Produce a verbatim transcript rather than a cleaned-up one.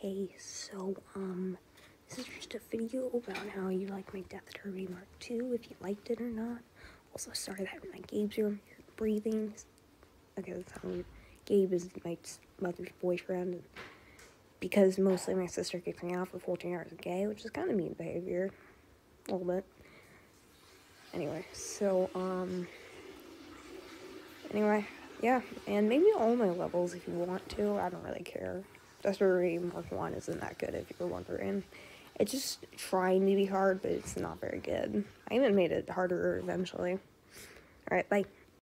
Hey, so, um, this is just a video about how you like my Death Derby Mark two, if you liked it or not. Also, sorry that my Gabe's room breathing. Okay, that's not weird. Gabe is my mother's boyfriend, because mostly my sister kicks me out for fourteen hours a day, which is kind of mean behavior, a little bit. Anyway, so, um, anyway, yeah, and maybe all my levels if you want to, I don't really care. Death Derby Mark one isn't that good, if you're wondering. It's just trying to be hard, but it's not very good. I even made it harder eventually. Alright, bye.